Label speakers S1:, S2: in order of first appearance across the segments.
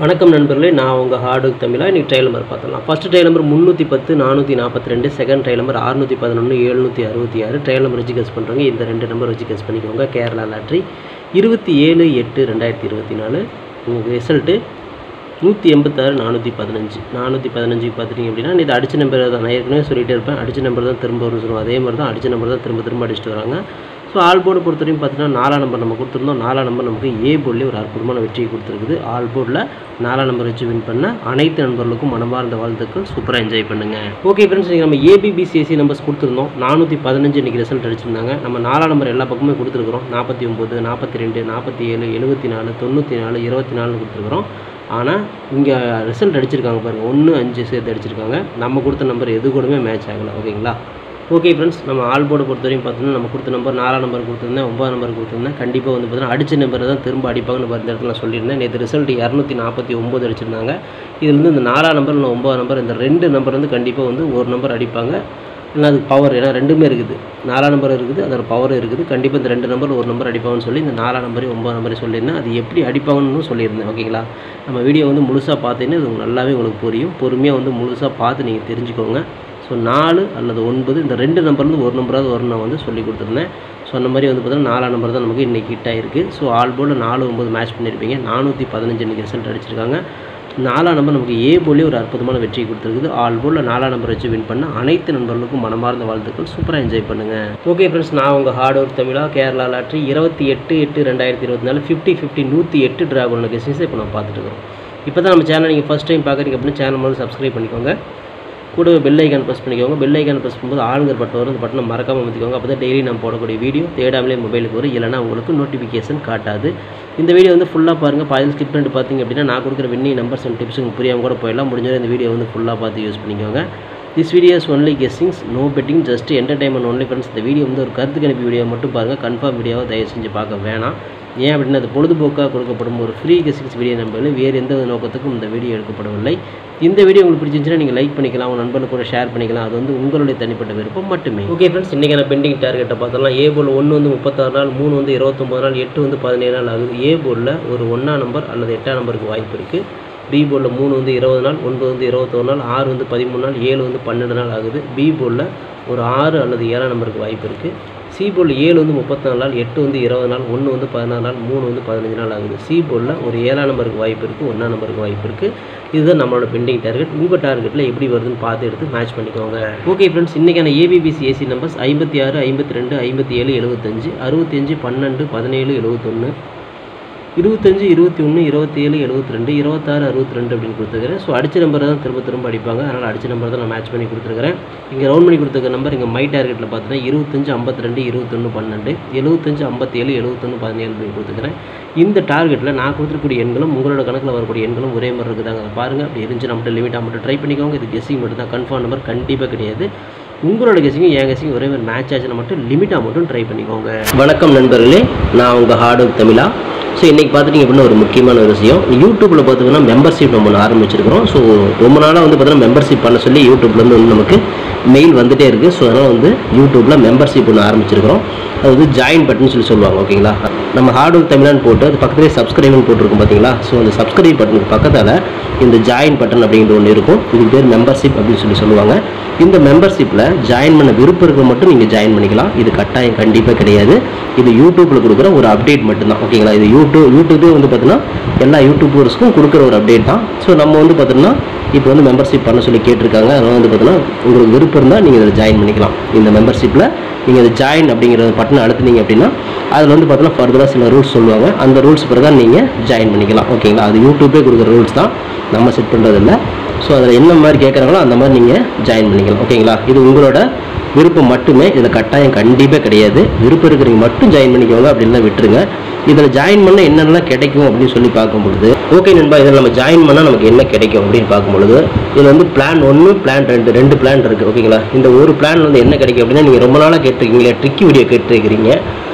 S1: வணக்கம் நண்பர்களே, நான் உங்கள் ஹார்ட் ஒர்க் தமிழா. இன்றைக்கி ட்ரையல் நம்பர் பார்த்துடலாம். First trial number 310 442, second trial number 611 766. Trial number வச்சு கெஸ் பண்ணுறவங்க இந்த ரெண்டு நம்பர் வச்சு கெஸ் பண்ணிக்கோங்க. கேரளா லாட்ரி 27/8/2024. உங்களுக்கு ரிசல்ட்டு 186 415. 415 பார்த்துட்டிங்க அப்படின்னா இது அடித்த நம்பர் தான். நான் ஏற்கனவே சொல்லிகிட்டே இருப்பேன், அடித்த நம்பர் தான் திரும்ப வரும்னு சொல்லுவோம். அதே மாதிரி தான் அடித்த நம்பர் தான் திரும்ப அடிச்சுட்டு வராங்க. ஸோ ஆல் போர்டு பொறுத்த வரைக்கும் பார்த்தீங்கன்னா 4ஆம் நம்பர் நம்ம கொடுத்துருந்தோம். 4ஆம் நம்பர் நமக்கு ஏ போர்ட்லேயே ஒரு அற்புதமான வெற்றியை கொடுத்துருக்குது. ஆல் போர்டில் 4ஆம் நம்பர் வச்சு வின் பண்ண அனைத்து நண்பர்களுக்கும் மனமார்ந்த வாழ்த்துக்கள். சூப்பராக என்ஜாய் பண்ணுங்கள். ஓகே ஃப்ரெண்ட்ஸ், நீங்கள் நம்ம ஏபிபிசிஎஸ்சி நம்பர்ஸ் கொடுத்துருந்தோம். 415 இன்றைக்கி ரிசல்ட் அடிச்சிருந்தாங்க. நம்ம 4ஆம் நம்பர் எல்லா பக்கமே கொடுத்துருக்குறோம். 49 42 47 74 94 24 கொடுத்துருக்குறோம். ஆனால் இங்கே ரிசல்ட் அடிச்சிருக்காங்க பாருங்கள், 1 5 சேர்த்து அடிச்சிருக்காங்க. நம்ம கொடுத்த நம்பர் எது கூடமே மேட்ச் ஆகலை. ஓகேங்களா? ஓகே ஃப்ரெண்ட்ஸ், நம்ம ஆல் போர்டு பொறுத்த வரையும் பார்த்தீங்கன்னா நம்ம கொடுத்த நம்பர் 4ஆம் நம்பர் கொடுத்துருந்தேன், 9ஆம் நம்பர் கொடுத்துருந்தேன். கண்டிப்பாக வந்து பார்த்தீங்கன்னா அடித்த நம்பரை தான் திரும்ப அடிப்பாங்கன்னு இந்த இடத்துல நான் சொல்லியிருந்தேன். நேற்று ரிசல்ட் 249 அடிச்சிருந்தாங்க. இதுலேருந்து இந்த 4ஆம் நம்பர் இல்லை 9ஆம் நம்பர் இந்த ரெண்டு நம்பர் வந்து கண்டிப்பாக வந்து ஒரு நம்பர் அடிப்பாங்க. இல்லை அதுக்கு பவர், ஏன்னா ரெண்டுமே இருக்குது. 4ஆம் நம்பர் இருக்குது, அதோட பவர் இருக்குது. கண்டிப்பாக இந்த ரெண்டு நம்பர் ஒரு நம்பர் அடிப்பாங்கன்னு சொல்லி இந்த 4ஆம் நம்பரையும் 9ஆம் நம்பரையும் சொல்லியிருந்தேன். அது எப்படி அடிப்பாங்கன்னு சொல்லியிருந்தேன். ஓகேங்களா? நம்ம வீடியோ வந்து முழுசாக பார்த்தீங்கன்னா இது நல்லாவே உங்களுக்கு புரியும். பொறுமையாக வந்து முழுசாக பார்த்து நீங்கள் தெரிஞ்சுக்கோங்க. ஸோ 4 அல்லது 9 இந்த ரெண்டு நம்பர்லேருந்து ஒரு நம்பராவது வரும் நான் வந்து சொல்லி கொடுத்துருந்தேன். சொன்ன மாதிரி வந்து பார்த்தீங்கன்னா 4ஆம் நம்பர் தான் நமக்கு இன்றைக்கி ஹிட் ஆகிருக்கு. ஸோ ஆல் போர்டில் 4 9 மேட்ச் பண்ணியிருப்பீங்க. 415 இன்றைக்கி ரிசல்ட் அடிச்சிருக்காங்க. 4ஆம் நம்பர் நமக்கு ஏ போர்ட்லேயே ஒரு அற்புதமான வெற்றி கொடுத்துருக்குது. ஆல் போர்டில் 4ஆம் நம்பர் வச்சு வின் பண்ண அனைத்து நண்பர்களுக்கும் மனமார்ந்த வாழ்த்துக்கள். சூப்பராக என்ஜாய் பண்ணுங்கள். ஓகே ஃப்ரெண்ட்ஸ், நான் உங்கள் ஹார்ட் ஒர்க் தமிழா. கேரளா லாட்ரி 28/8/2024 50/50 108 டிராகன் கெஸ்டிங்ஸை இப்போ நம்ம பார்த்துட்டு இருக்கோம். இப்போ தான் நம்ம சேனல் நீங்கள் ஃபஸ்ட் டைம் பார்க்குறீங்க அப்படின்னா சேனல் வந்து சப்ஸ்கிரைப் பண்ணிக்கோங்க. கூட பெல் ஐக்கான் ப்ரெஸ் பண்ணிக்கோங்க. பெல் ஐக்கான் ப்ரெஸ் பண்ணும்போது ஆளுங்கிற பட்டன் வரும். அந்த பட்டனை மறக்காமல் அமைத்திக்கோங்க. அப்போ தான் டெய்லி நம்ம போடக்கூடிய வீடியோ தேடாமலே மொபைலுக்கு வரும். இல்லைனா உங்களுக்கு நோட்டிஃபிகேஷன் காட்டாது. இந்த வீடியோ வந்து ஃபுல்லாக பாருங்கள். பாதியில் ஸ்கிப் பண்ணிட்டு பார்த்தீங்க அப்படின்னா நான் கொடுக்குற வின்னிங் நம்பர்ஸ் அண்ட் டிப்ஸ் உங்களுக்கு புரியாமல் கூட போயிடலாம். முடிஞ்சவரை இந்த வீடியோ வந்து ஃபுல்லாக பார்த்து யூஸ் பண்ணிக்கோங்க. This videos only guessings, no betting, just entertainment only friends. இந்த வீடியோ வந்து ஒரு கருத்து கணிப்பு வீடியோ மட்டும் பாருங்கள். கன்ஃபார்ம் வீடியோவை தயவு செஞ்சு பார்க்க வேணாம். ஏன் அப்படின்னா அது பொழுதுபோக்காக கொடுக்கப்படும் ஒரு ஃப்ரீ கெஸ்ஸிங்ஸ் வீடியோ நம்பர்கள். வேறு எந்த நோக்கத்துக்கும் இந்த வீடியோ எடுக்கப்படவில்லை. இந்த வீடியோ உங்களுக்கு பிடிச்சிருந்துச்சுன்னா நீங்கள் லைக் பண்ணிக்கலாம், உங்கள் நண்பர்களுக்கு கூட ஷேர் பண்ணிக்கலாம். அது வந்து உங்களுடைய தனிப்பட்ட விருப்பம் மட்டுமே. ஓகே ஃப்ரெண்ட்ஸ், இன்றைக்கான பெண்டிங் டார்கெட்டை பார்த்தலாம். ஏ போர்டில் 1 வந்து 36 நாள், 3 வந்து 29 நாள், 8 வந்து 17 நாள் ஆகுது. ஏ போர்டில் ஒரு 1ஆம் நம்பர் அல்லது 8ஆம் நம்பருக்கு வாய்ப்பு இருக்குது. பி போர்டில் 3 வந்து 20 நாள், 9 வந்து 21 நாள், 6 வந்து 13 நாள், 7 வந்து 12 நாள் ஆகுது. பி போர்டில் ஒரு 6 அல்லது 7ஆம் நம்பருக்கு வாய்ப்பு இருக்குது. சி போர்டில் 7 வந்து 34 நாள், 8 வந்து 20 நாள், 1 வந்து 16 நாள், 3 வந்து 15 நாள் ஆகுது. சி போர்டில் ஒரு 7ஆம் நம்பருக்கு வாய்ப்பு இருக்குது, 1ஆம் நம்பருக்கு வாய்ப்பு இருக்குது. இதுதான் நம்மளோட பெண்டிங் டார்கெட். உங்கள் டார்கெட்டில் எப்படி வருதுன்னு பார்த்து எடுத்து மேட்ச் பண்ணிக்கோங்க. ஓகே ஃப்ரெண்ட்ஸ், இன்றைக்கான ஏபிபிசிஎஸ்சி நம்பர்ஸ் 56 52 57 75 65 12 17 71 25 21 27 72 26 62 அப்படின்னு கொடுத்துருக்கிறேன். ஸோ அடித்த நம்பரை தான் திரும்ப அடிப்பாங்க. அதனால் அடித்த நம்பர் தான் நான் மேட்ச் பண்ணி கொடுத்துருக்கிறேன். இங்கே ரவுண்ட் பண்ணி கொடுத்துருக்க நம்பர் இங்கே மை டார்கெட்டில் பார்த்தீங்கன்னா 25 52 21 12 75 57 71 17 அப்படின்னு கொடுத்துருக்கிறேன். இந்த டார்கெட்டில் நான் கொடுத்துருக்கூடிய எண்களும் உங்களோட கணக்கில் வரக்கூடிய எண்களும் ஒரே மாதிரி இருக்குதாங்க. அதை பாருங்கள். அப்படி இருந்துச்சு மட்டும் லிமிட்டாக மட்டும் ட்ரை பண்ணிக்கோங்க. இது கெஸ்ஸிங் மட்டும் தான், கன்ஃபார்ம் நம்பர் கண்டிப்பாக கிடையாது. உங்களோட கெஸ்ஸிங்கும் என் கெஸ்ஸிங் ஒரே மாதிரி மேட்ச் ஆச்சுன்னா மட்டும் லிமிட்டாக மட்டும் ட்ரை பண்ணிக்கோங்க. வணக்கம் நண்பர்களே, நான் உங்கள் ஹார்ட் ஒர்க் தமிழா. ஸோ இன்றைக்கி பார்த்துட்டிங்க அப்படின்னா ஒரு முக்கியமான ஒரு விஷயம், யூடியூப்பில் பார்த்தீங்கன்னா மெம்பர்ஷிப் நம்ம ஆரம்பிச்சிருக்கிறோம். ஸோ ரொம்ப நாளாக வந்து பார்த்தீங்கன்னா மெம்பர்ஷிப் பண்ண சொல்லி யூடியூப்லேருந்து வந்து நமக்கு மெயில் வந்துகிட்டே இருக்குது. ஸோ அதனால் வந்து யூடியூப்பில் மெம்பர்ஷிப் ஒன்று ஆரம்பிச்சிருக்கிறோம். அது வந்து ஜாயின் பட்டன் சொல்லி சொல்லுவாங்க. ஓகேங்களா? நம்ம ஹார்ட் ஒர்க் தமிழான்னு போட்டு அது பக்கத்துலேயே சப்ஸ்கிரைப்னு போட்டிருக்கும் பார்த்தீங்களா? ஸோ அந்த சப்ஸ்கிரைப் பட்டனுக்கு பக்கத்தில் இந்த ஜாயின் பட்டன் அப்படிங்கிற ஒன்று இருக்கும். இதுக்கு பேர் மெம்பர்ஷிப் அப்படின்னு சொல்லுவாங்க. இந்த மெம்பர்ஷிப்பில் ஜாயின் பண்ண விருப்பம் இருக்க மட்டும் நீங்கள் ஜாயின் பண்ணிக்கலாம். இது கட்டாயம் கண்டிப்பாக கிடையாது. இது யூடியூப்பில் கொடுக்குற ஒரு அப்டேட் மட்டும்தான். ஓகேங்களா? இது யூடியூபே வந்து பார்த்தீங்கன்னா எல்லா யூடியூபர்ஸ்க்கும் கொடுக்குற ஒரு அப்டேட் தான். ஸோ நம்ம வந்து பார்த்தீங்கன்னா இப்போ வந்து மெம்பர்ஷிப் பண்ண சொல்லி கேட்டிருக்காங்க. அதனால் வந்து பார்த்தீங்கன்னா உங்களுக்கு விருப்பம் இருந்தால் நீங்கள் இதில் ஜாயின் பண்ணிக்கலாம். இந்த மெம்பர்ஷிப்பில் நீங்கள் இதை ஜாயின் அப்படிங்கிற பட்டனை அழுத்துனீங்க அப்படின்னா அதில் வந்து பார்த்தீங்கன்னா ஃபர்தராக சில ரூல்ஸ் சொல்லுவாங்க. அந்த ரூல்ஸ் பிரகாரம் நீங்கள் ஜாயின் பண்ணிக்கலாம். ஓகேங்களா? அது யூடியூபே கொடுக்குற ரூல்ஸ் தான், நம்ம செட் பண்ணுறதில்ல. ஸோ அதில் என்ன மாதிரி கேட்குறாங்களோ அந்த மாதிரி நீங்கள் ஜாயின் பண்ணிக்கலாம். ஓகேங்களா? இது உங்களோட விருப்பம் மட்டுமே. இதில் கட்டாயம் கண்டிப்பாக கிடையாது. விருப்பம் இருக்கிறவங்க மட்டும் ஜாயின் பண்ணிக்கோங்க, அப்படின்னா விட்டுருங்க. இதில் ஜாயின் பண்ணால் என்னென்னலாம் கிடைக்கும் அப்படின்னு சொல்லி பார்க்கும்பொழுது, ஓகே நண்பா, இதில் நம்ம ஜாயின் பண்ணால் நமக்கு என்ன கிடைக்கும் அப்படின்னு பார்க்கும்பொழுது இதில் வந்து பிளான் 1 பிளான் 2 2 பிளான் இருக்குது. ஓகேங்களா? இந்த ஒரு பிளான் வந்து என்ன கிடைக்கும் அப்படின்னா நீங்கள் ரொம்ப நாளாக கேட்டிருக்கீங்களே ட்ரிக்கி வீடியோ கேட்டிருக்கிறீங்க.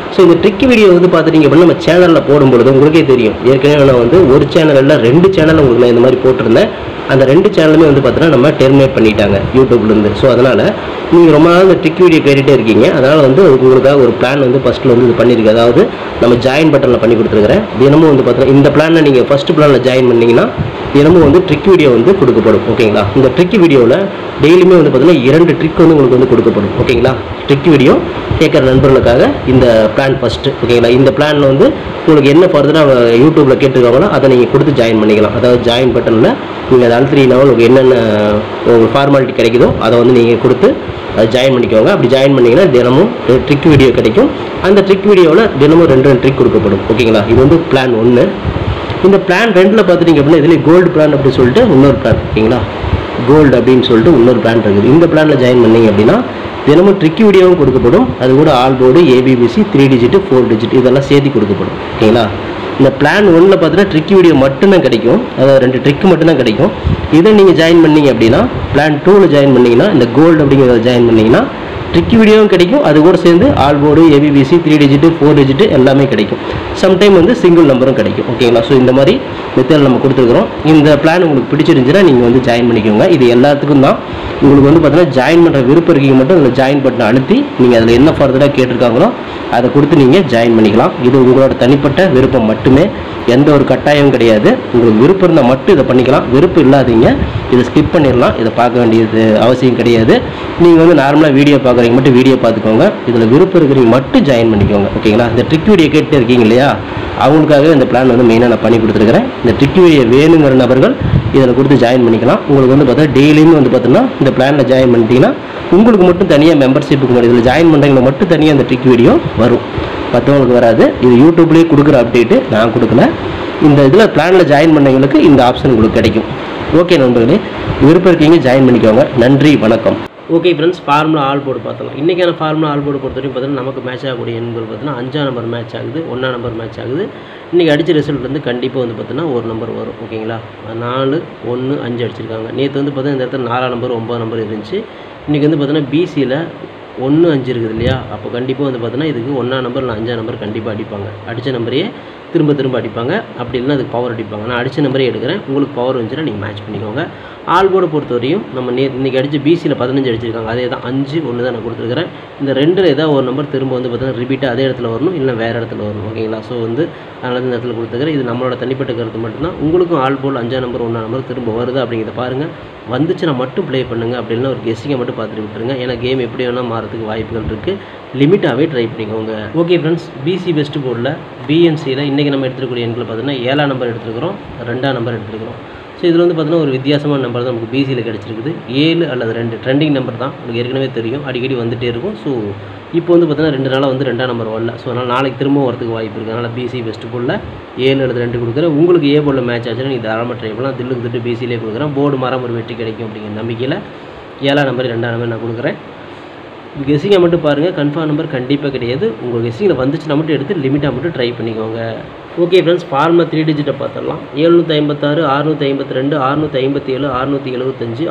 S1: ஸோ இந்த ட்ரிக் வீடியோ வந்து பார்த்துட்டீங்க அப்படின்னா நம்ம சேனலில் போடும்பொழுது உங்களுக்கே தெரியும். ஏற்கனவே நான் வந்து ஒரு சேனலில் 2 சேனல் உங்களுக்கு நான் இந்த மாதிரி போட்டிருந்தேன். அந்த 2 சேனலுமே வந்து பார்த்தீங்கன்னா நம்ம டெர்மினேட் பண்ணிட்டாங்க யூடியூப்லேருந்து. ஸோ அதனால் நீங்கள் ரொம்ப நாள் இந்த ட்ரிக் வீடியோ கேட்டுகிட்டே இருக்கீங்க. அதனால் வந்து உங்களுக்காக ஒரு பிளான் வந்து ஃபஸ்ட்டில் வந்து இது பண்ணியிருக்கு. அதாவது நம்ம ஜாயின் பட்டனில் பண்ணி கொடுத்துருக்கிறேன். தினமும் வந்து பார்த்தீங்கன்னா இந்த பிளானை நீங்கள் ஃபஸ்ட்டு பிளானில் ஜாயின் பண்ணிங்கன்னா தினமும் வந்து ட்ரிக் வீடியோ வந்து கொடுக்கப்படும். ஓகேங்களா? இந்த ட்ரிக் வீடியோவில் டெய்லியுமே வந்து பார்த்தீங்கன்னா 2 ட்ரிக் வந்து உங்களுக்கு வந்து கொடுக்கப்படும். ஓகேங்களா? ட்ரிக் வீடியோ கேட்குற நண்பர்களுக்காக இந்த பிளான் ஃபஸ்ட்டு. ஓகேங்களா? இந்த பிளானில் வந்து உங்களுக்கு என்ன ஃபர்தராக யூடியூப்பில் கேட்டுருக்காங்களோ அதை நீங்கள் கொடுத்து ஜாயின் பண்ணிக்கலாம். அதாவது ஜாயின் பட்டனில் நீங்கள் அதை அழுத்தினா உங்களுக்கு என்னென்ன உங்களுக்கு ஃபார்மாலிட்டி கிடைக்குதோ அதை வந்து நீங்கள் கொடுத்து அதை ஜாயின் பண்ணிக்கோங்க. அப்படி ஜாயின் பண்ணிங்கன்னா தினமும் ட்ரிக் வீடியோ கிடைக்கும். அந்த ட்ரிக் வீடியோவில் தினமும் 2 ட்ரிக் கொடுக்கப்படும். ஓகேங்களா? இது வந்து பிளான் 1. இந்த பிளான் 2ல் பார்த்துட்டிங்க அப்படின்னா இதில் கோல்டு பிளான் அப்படின்னு சொல்லிட்டு இன்னொரு பிளான். ஓகேங்களா? கோல்டு அப்படின்னு சொல்லிட்டு இன்னொரு பிளான் இருக்குது. இந்த பிளானில் ஜாயின் பண்ணிங்க அப்படின்னா தினமும் ட்ரிக் வீடியோவும் கொடுக்கப்படும். அது கூட all board, ABBC, 3 digit, 4 digit இதெல்லாம் சேர்த்து கொடுக்கப்படும். ஓகேங்களா? இந்த பிளான் 1ல் பார்த்தீங்கன்னா ட்ரிக் வீடியோ மட்டும்தான் கிடைக்கும். அதாவது 2 ட்ரிக் மட்டும்தான் கிடைக்கும். இதை நீங்கள் ஜாயின் பண்ணிங்க அப்படின்னா பிளான் 2ல் ஜாயின் பண்ணிங்கன்னா இந்த கோல்டு அப்படிங்கிறத ஜாயின் பண்ணிங்கன்னா ட்ரிக் வீடியோவும் கிடைக்கும். அது கூட சேர்ந்து all board, ABBC, 3 digit, 4 digit எல்லாமே கிடைக்கும். சம்டைம் வந்து சிங்கிள் நம்பரும் கிடைக்கும். ஓகேங்களா? ஸோ இந்த மாதிரி மெத்தட் நம்ம கொடுத்துருக்குறோம். இந்த பிளான் உங்களுக்கு பிடிச்சிருந்துச்சுன்னா நீங்கள் வந்து ஜாயின் பண்ணிக்கோங்க. இது எல்லாத்துக்கும் தான். உங்களுக்கு வந்து பார்த்தீங்கன்னா ஜாயின் பண்ணுற விருப்பம் இருக்கீங்க மட்டும் அதில் ஜாயின் பட்டனை அழுத்தி நீங்கள் அதில் என்ன ஃபர்தராக கேட்டிருக்காங்களோ அதை கொடுத்து நீங்கள் ஜாயின் பண்ணிக்கலாம். இது உங்களோட தனிப்பட்ட விருப்பம் மட்டுமே. எந்த ஒரு கட்டாயமும் கிடையாது. உங்களுக்கு விருப்பம் இருந்தால் மட்டும் இதை பண்ணிக்கலாம். விருப்பம் இல்லாதீங்க இதை ஸ்கிப் பண்ணிடலாம். இதை பார்க்க வேண்டியது அவசியம் கிடையாது. நீங்கள் வந்து நார்மலாக வீடியோ பார்க்குறீங்க மட்டும் வீடியோ பார்த்துக்கோங்க. இதில் விருப்பம் இருக்கிறீங்க மட்டும் ஜாயின் பண்ணிக்கோங்க. ஓகேங்களா? இந்த ட்ரிக் வீடியோ கேட்டு இருக்கீங்க இல்லையா, அவங்களுக்காகவே இந்த பிளான் வந்து மெயினாக நான் பண்ணி கொடுத்துருக்கிறேன். இந்த ட்ரிக் வீடியோ வேணுங்கிற நபர்கள் இதில் கொடுத்து ஜாயின் பண்ணிக்கலாம். உங்களுக்கு வந்து பார்த்தா டெய்லியுமே வந்து பார்த்தீங்கன்னா இந்த பிளானில் ஜாயின் பண்ணிட்டீங்கன்னா உங்களுக்கு மட்டும் தனியாக மெம்பர்ஷிப்புக்கு மட்டும் இதில் ஜாயின் பண்ணுறவங்க மட்டும் தனியாக இந்த ட்ரிக் வீடியோ வரும். மற்றவங்களுக்கு வராது. இது யூடியூப்லேயே கொடுக்குற அப்டேட்டு நான் கொடுக்கல. இந்த இதில் பிளானில் ஜாயின் பண்ணவங்களுக்கு இந்த ஆப்ஷன் உங்களுக்கு கிடைக்கும். ஓகே நண்பர்களே, விருப்பம் இருக்கீங்க ஜாயின் பண்ணிக்கோங்க. நன்றி, வணக்கம். Okay friends, formula all board பார்த்தலாம். இன்றைக்கான ஃபார்முலா ஆல் போர்டு பொறுத்தவரைக்கும் பார்த்தீங்கன்னா நமக்கு மேட்ச் ஆகக்கூடிய எண்கள் பார்த்தீங்கன்னா 5ஆம் நம்பர் மேட்ச் ஆகுது, 1ஆம் நம்பர் மேட்ச் ஆகுது. இன்றைக்கி அடித்த ரிசல்ட் வந்து கண்டிப்பாக வந்து பார்த்தீங்கன்னா ஒரு நம்பர் வரும். ஓகேங்களா? 4, 1, 5 அடிச்சிருக்காங்க. நேற்று வந்து பார்த்தீங்கன்னா இந்த இடத்துல 4ஆம் நம்பர் 9ஆம் நம்பர் இருந்துச்சு. இன்றைக்கி வந்து பார்த்தீங்கன்னா பிசியில் 1, 5 இருக்குது இல்லையா, அப்போ கண்டிப்பாக வந்து பார்த்தீங்கன்னா இதுக்கு 1ஆம் நம்பர் இல்லை 5ஆம் நம்பர் கண்டிப்பாக அடிப்பாங்க. அடித்த நம்பரையே திரும்ப திரும்ப அடிப்பாங்க. அப்படி இல்லைன்னா அதுக்கு பவர் அடிப்பாங்க. நான் அடித்த நம்பரே எடுக்கிறேன். உங்களுக்கு பவர் வந்துச்சுன்னா நீங்கள் மேட்ச் பண்ணிக்கோங்க. ஆல் போர்டை பொறுத்தவரையும் நம்ம இன்றைக்கி அடித்து பிசியில் 15 அடிச்சிருக்காங்க. அதே தான் 5, 1 தான் நான் கொடுத்துருக்கிறேன். இந்த 2ல் ஏதாவது ஒரு நம்பர் திரும்ப வந்து பார்த்தீங்கன்னா ரிப்பீட்டாக அதே இடத்துல வரணும், இல்லை வேறு இடத்துல வரணும். ஓகேங்களா? ஸோ வந்து அதனால இந்த இடத்துல கொடுத்துருக்கிறேன். இது நம்மளோட தனிப்பட்ட கருத்து மட்டும்தான். உங்களுக்கும் ஆல் போர்டு 5ஆம் நம்பர் 1ஆம் நம்பர் திரும்ப வருது அப்படிங்கிறத பாருங்கள். வந்துச்சுன்னா மட்டும் ப்ளே பண்ணுங்கள். அப்படி இல்லைன்னா ஒரு கெஸ்ஸிங்கை மட்டும் பார்த்துட்டு விட்டுருங்க. ஏன்னா கேம் எப்படி வேணால் மாறதுக்கு வாய்ப்புகள் இருக்குது. லிமிட்டாகவே ட்ரை பண்ணிக்கோங்க. ஓகே ஃப்ரெண்ட்ஸ், பிசி பெஸ்ட் போர்டில் பிஎன்சியில் இன்றைக்கி நம்ம எடுத்துக்கூடிய எண்களை பார்த்தீங்கன்னா 7ஆம் நம்பர் எடுத்துருக்கிறோம், 2ஆம் நம்பர் எடுத்துருக்கிறோம். ஸோ இதில் வந்து பார்த்தீங்கன்னா ஒரு வித்தியாசமான நம்பர் தான் நமக்கு பிசியில் கிடச்சிருக்குது. 7 அல்லது 2 ட்ரெண்டிங் நம்பர் தான். உங்களுக்கு ஏற்கனவே தெரியும், அடிக்கடி வந்துகிட்டே இருக்கும். ஸோ இப்போ வந்து பார்த்தீங்கன்னா 2 நாளாக வந்து 2ஆம் நம்பர் வரல. ஸோ அதனால் நாளைக்கு திரும்ப வரதுக்கு வாய்ப்பு இருக்குது. அதனால் பிசி பெஸ்ட் போர்டில் 7 அல்லது 2 கொடுக்குறேன். உங்களுக்கு ஏ போர்டில் மேட்ச் ஆச்சுன்னா நீங்கள் தாராளமாக ட்ரை பண்ணலாம். தில்லுக்கு திட்டு பிசியிலே கொடுக்குறேன். போர்டு மாறாம ஒரு வெற்றி கிடைக்கும் அப்படிங்கிற நம்பிக்கையில் 7ஆம் நம்பர் 2ஆம் நம்பர் நான் கொடுக்குறேன். கெஸ்ஸிங்கை மட்டும் பாருங்கள். கன்ஃபார்ம் நம்பர் கண்டிப்பாக கிடையாது. உங்கள் கெஸ்ஸிங்கில் வந்துச்சுன்னா மட்டும் எடுத்து லிமிட்டாக மட்டும் ட்ரை பண்ணிக்கோங்க. ஓகே ஃப்ரெண்ட்ஸ், ஃபார்முலா 3 டிஜிட்டை பார்த்துடலாம். 756, 652, 657, 675,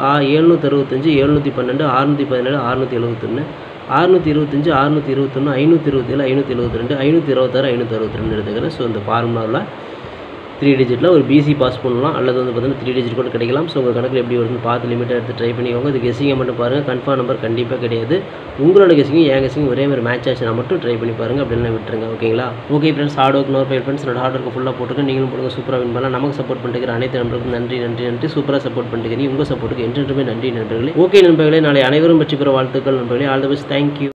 S1: 765, 712, 617, 671, 625, 621, 527, 572, 526, 562 எடுத்துக்கிறேன். ஸோ இந்த ஃபார்முலாவில் 3 டிஜிட்டில் ஒரு பிசி பாஸ் பண்ணலாம், அல்லது வந்து பார்த்தீங்கன்னா 3 டிஜிட் கூட கிடைக்கலாம். ஸோ உங்கள் கணக்கில் எப்படி வருதுன்னு பார்த்து லிமிட்டாக எடுத்து ட்ரை பண்ணிக்கோங்க. இது கெஸ்ஸிங்கை மட்டும் பாருங்கள். கன்ஃபார்ம் நம்பர் கண்டிப்பாக கிடையாது. உங்களோட கெஸ்ஸிங்கும் என் கெஸ்ஸிங் ஒரே மாதிரி மேட்ச் ஆச்சுன்னா மட்டும் ட்ரை பண்ணி பாருங்கள். அப்படின்னா விட்டுருங்க. ஓகேங்களா? Okay friends, hard work nor fail friends. என்னோட ஹார்ட் ஒர்க்கு ஃபுல்லாக போட்டுருக்கேன். நீங்களும் போடுங்க. சூப்பராக வின் பண்ணலாம். நமக்கு சப்போர்ட் பண்ணிட்டு அனைத்து நண்பர்களுக்கும் நன்றி நன்றி நன்றி. சூப்பராக சப்போர்ட் பண்ணிட்டு உங்கள் சப்போர்ட்டுக்கு என்றென்றுமே நன்றி நண்பர்களே. ஓகே நண்பர்களே, நாளை அனைவரும் வெற்றி பெற வாழ்த்துக்கள் நண்பர்களே. All the best. தேங்க்யூ.